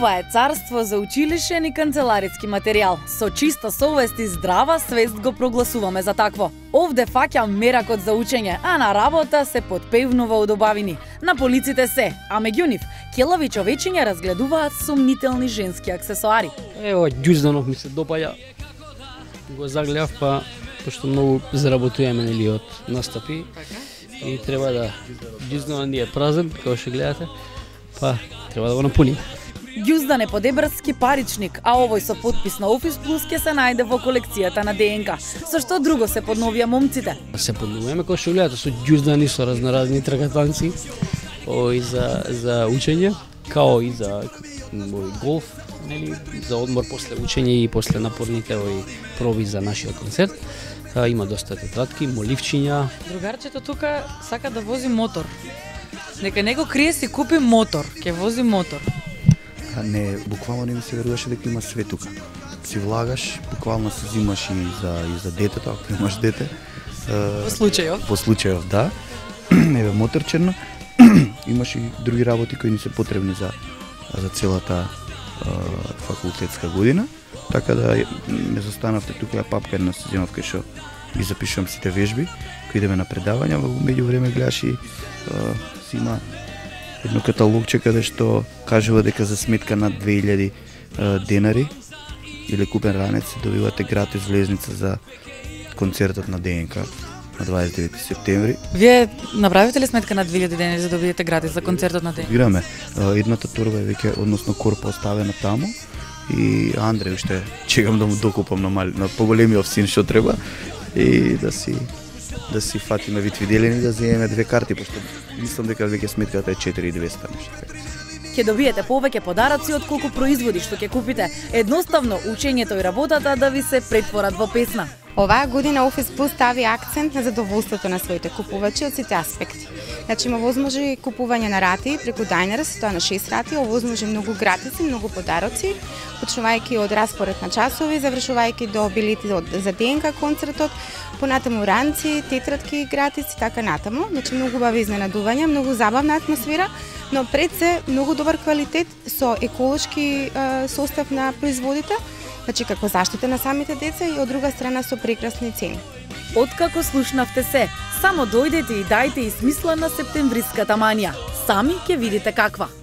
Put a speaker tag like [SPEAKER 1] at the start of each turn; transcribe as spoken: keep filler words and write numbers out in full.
[SPEAKER 1] Ова е царство за училишен и канцеларски материјал. Со чиста совест и здрава свест го прогласуваме за такво. Овде фаќа меракот за учење, а на работа се подпевнува од обавини. На полиците се, а меѓу нив, келави човечиња разгледуваат сумнителни женски аксесоари.
[SPEAKER 2] Ево, ѓузданов ми се допаѓа. Го загледав, па пошто многу заработуваме нели од настапи. И треба да ѓузданот ни е празен, како што гледате, па треба да го напуниме.
[SPEAKER 1] Ѓуздан е подебрски паричник, а овој со подпис на Office Plus ќе се најде во колекцијата на ДНК. Со што друго се подновија момците?
[SPEAKER 2] Се подновуваме, како што гледате, со ѓуздани, со разноразни трагатанци, и за за учење, као и за голф, нели, за одмор после учење и после напорните овој проби за нашиот концерт. А, има доста тетрадки, моливчиња.
[SPEAKER 3] Другарчето тука сака да вози мотор. Нека него крие си купи мотор, ќе вози мотор.
[SPEAKER 4] А не, буквално не ми се веруваше дека има све тука. Си влагаш, буквално се взимаш и за и за детето, ако имаш дете.
[SPEAKER 3] По случајов.
[SPEAKER 4] По случајов, да. Еве моторчерно. Имаш и други работи кои ни се потребни за за целата а, факултетска година. Така да ме застанавте тука ја папка една се земав кај што ги запишувам сите вежби кои идеме на предавања, во меѓувреме гледаш и а, си има едно каталогче каде што кажува дека за сметка на две илјади денари или купен ранец добивате гратис влезница за концертот на ДНК на дваесет и девети септември.
[SPEAKER 3] Вие направите ли сметка на две илјади денари за да добиете гратис за концертот на ДНК?
[SPEAKER 4] Играме. Едната торба е веќе, односно корпа оставена таму и Андреј уште чекам да му докупам на, мали, на поголемиот син што треба и да си да си фатиме вид виделини да земеме две карти, пошто мислам дека веќе сметката е четири и двеста нешто.
[SPEAKER 1] Ќе добиете повеќе подароци од колку производи што ќе купите. Едноставно учењето и работата да ви се претворат во песна.
[SPEAKER 5] Оваа година Office Plus стави акцент на задоволството на своите купувачи од сите аспекти. Значи има возможи купување на рати преку Diners, тоа на шест рати, овозможи многу гратиси, многу подароци, почнувајќи од распоред на часови, завршувајќи до билети за ДНК концертот, понатаму ранци, тетрадки гратиси, така натаму. Значи многу убави изненадувања, многу забавна атмосфера, но пред се многу добар квалитет со еколошки е, состав на производите. Значи како заштита на самите деца и од друга страна со прекрасни цени.
[SPEAKER 1] Откако слушнавте се, само дојдете и дајте и смисла на септемвриската манија. Сами ќе видите каква.